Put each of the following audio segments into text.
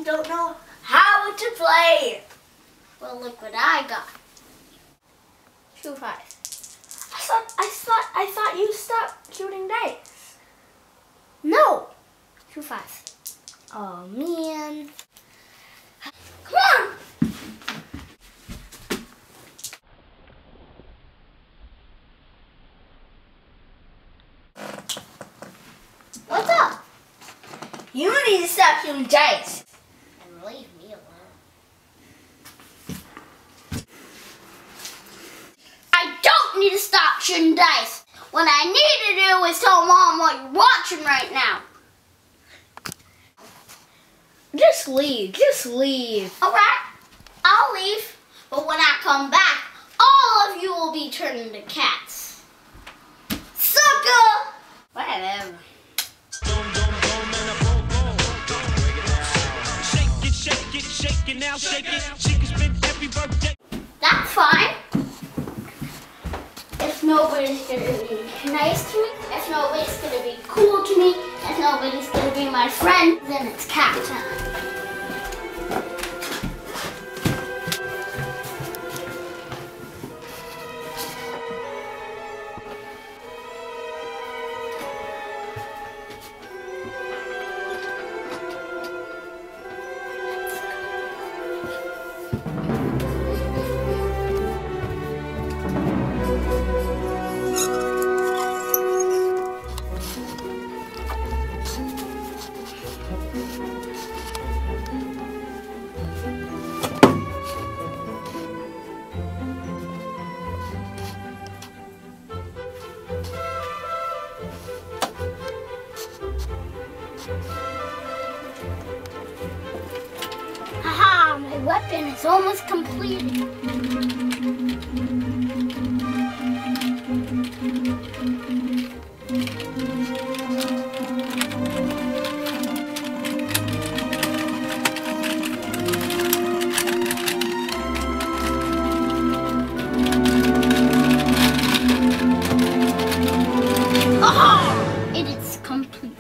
don't know how to play. Well, look what I got. Shoot 5. I thought you stopped shooting dice. No. Shoot 5. Oh man. Come on. What's up? You need to stop shooting dice. And leave me alone. I don't need to stop shooting dice. What I need to do is tell Mom what you're watching right now. Just leave. Just leave. Alright, I'll leave. But when I come back, all of you will be turned into cats. Sucker! Whatever. Shake it now, shake it. She can spend every birthday. That's fine. If nobody's gonna be nice to me, if nobody's gonna be cool to me, if nobody's gonna be my friend, then it's cat time. Haha, my weapon is almost completed. Aha! It is complete.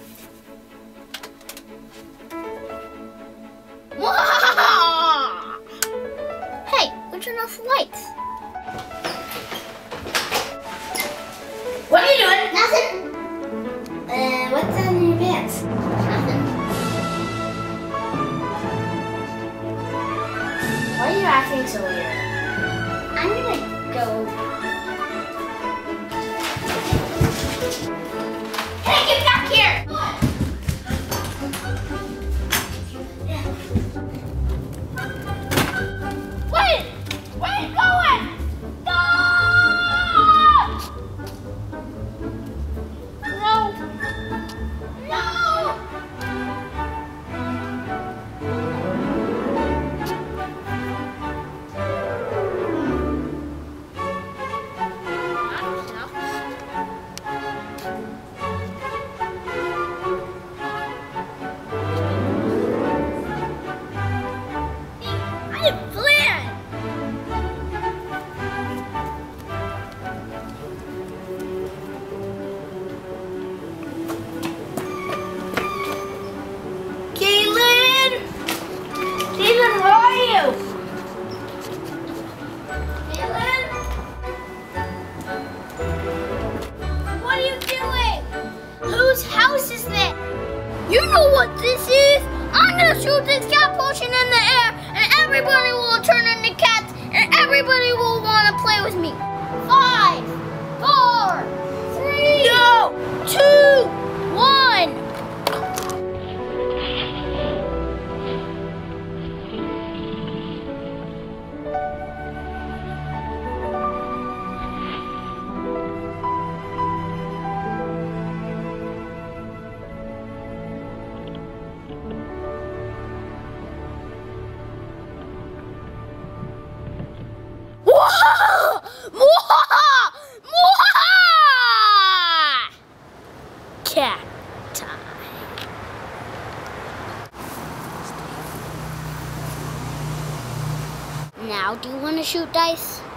Hey, where'd you turn off the lights? What are you doing? Nothing. What's on your pants? Nothing. Why are you acting so weird? I'm gonna go. Hey, get back here! Where are you going? Stop! No! No! Jalen, where are you? Jalen? What are you doing? Whose house is this? You know what this is? I'm gonna shoot this cat potion in the air and everybody will turn into cats and everybody will want to play with me. 5, 4, 3, 2, 1. Cat time. Now, do you want to shoot dice?